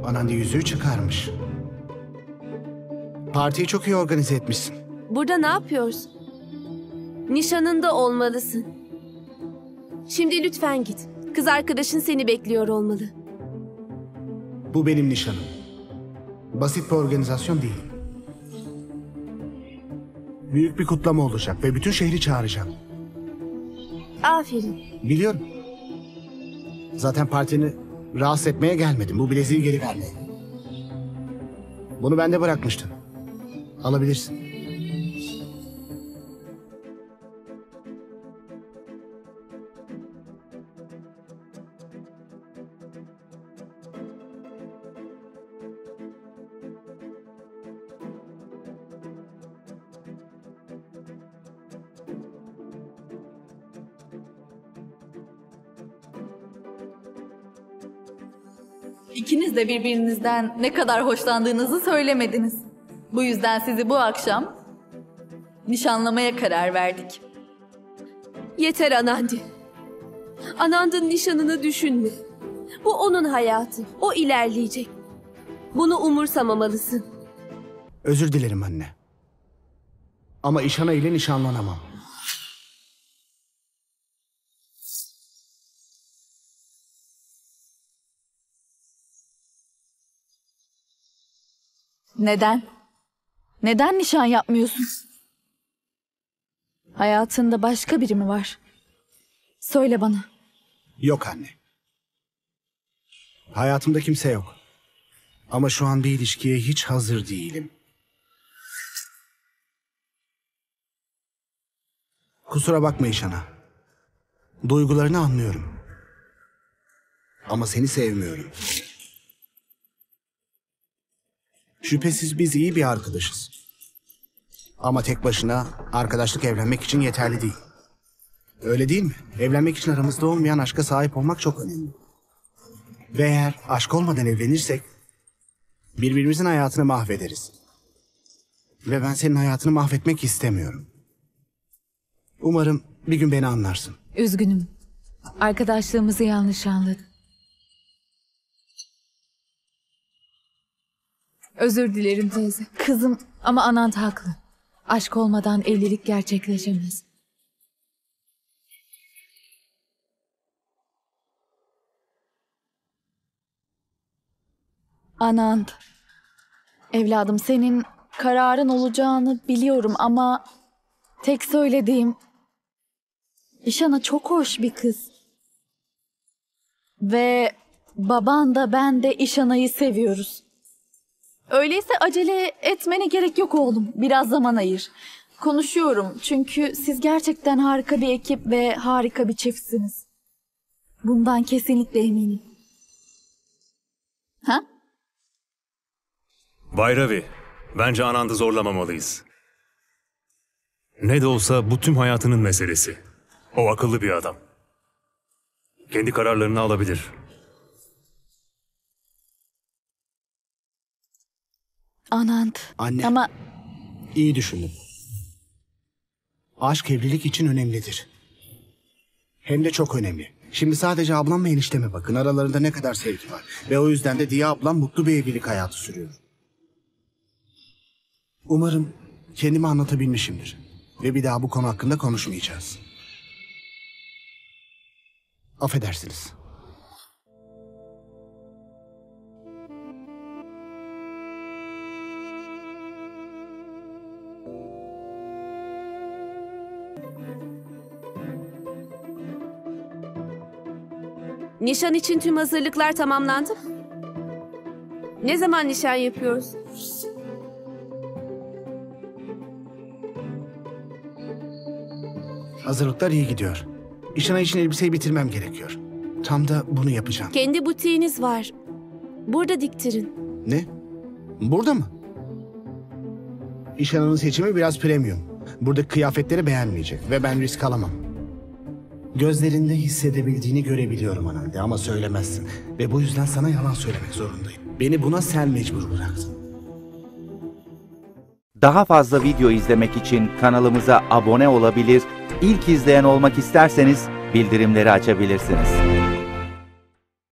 Anandi yüzüğü çıkarmış. Partiyi çok iyi organize etmişsin. Burada ne yapıyorsun? Nişanında olmalısın. Şimdi lütfen git. Kız arkadaşın seni bekliyor olmalı. Bu benim nişanım. Basit bir organizasyon değil. Büyük bir kutlama olacak ve bütün şehri çağıracağım. Aferin. Biliyorum. Zaten partini rahatsız etmeye gelmedim. Bu bileziği geri vermeye. Bunu bende bırakmıştın. Alabilirsin. İkiniz de birbirinizden ne kadar hoşlandığınızı söylemediniz. Bu yüzden sizi bu akşam nişanlamaya karar verdik. Yeter Anandi. Anand'ın nişanını düşünme. Bu onun hayatı. O ilerleyecek. Bunu umursamamalısın. Özür dilerim anne. Ama İşana ile nişanlanamam. Neden? Neden nişan yapmıyorsun? Hayatında başka biri mi var? Söyle bana. Yok anne. Hayatımda kimse yok. Ama şu an bir ilişkiye hiç hazır değilim. Kusura bakma İşana. Duygularını anlıyorum. Ama seni sevmiyorum. Şüphesiz biz iyi bir arkadaşız. Ama tek başına arkadaşlık evlenmek için yeterli değil. Öyle değil mi? Evlenmek için aramızda olmayan aşka sahip olmak çok önemli. Ve eğer aşk olmadan evlenirsek birbirimizin hayatını mahvederiz. Ve ben senin hayatını mahvetmek istemiyorum. Umarım bir gün beni anlarsın. Üzgünüm. Arkadaşlığımızı yanlış anladın. Özür dilerim teyze. Kızım ama Anand haklı. Aşk olmadan evlilik gerçekleşemez. Anand, evladım senin kararın olacağını biliyorum ama tek söylediğim İşana çok hoş bir kız. Ve baban da ben de İşana'yı seviyoruz. Öyleyse acele etmene gerek yok oğlum. Biraz zaman ayır. Konuşuyorum çünkü siz gerçekten harika bir ekip ve harika bir çiftsiniz. Bundan kesinlikle eminim. Ha? Bay Ravi, bence Anand'ı zorlamamalıyız. Ne de olsa bu tüm hayatının meselesi. O akıllı bir adam. Kendi kararlarını alabilir. Anand. Anne. Ama İyi düşündüm. Aşk evlilik için önemlidir. Hem de çok önemli. Şimdi sadece ablam ve enişteme bakın. Aralarında ne kadar sevgi var. Ve o yüzden de Diya ablam mutlu bir evlilik hayatı sürüyor. Umarım kendimi anlatabilmişimdir. Ve bir daha bu konu hakkında konuşmayacağız. Affedersiniz. Nişan için tüm hazırlıklar tamamlandı mı? Ne zaman nişan yapıyoruz? Hazırlıklar iyi gidiyor. İşana için elbiseyi bitirmem gerekiyor. Tam da bunu yapacağım. Kendi butiğiniz var. Burada diktirin. Ne? Burada mı? İşana'nın seçimi biraz premium. Buradaki kıyafetleri beğenmeyecek ve ben risk alamam. Gözlerinde hissedebildiğini görebiliyorum Anandi ama söylemezsin. Ve bu yüzden sana yalan söylemek zorundayım. Beni buna sen mecbur bıraktın. Daha fazla video izlemek için kanalımıza abone olabilir, ilk izleyen olmak isterseniz bildirimleri açabilirsiniz.